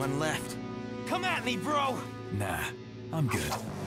anyone left. Come at me, bro! Nah, I'm good.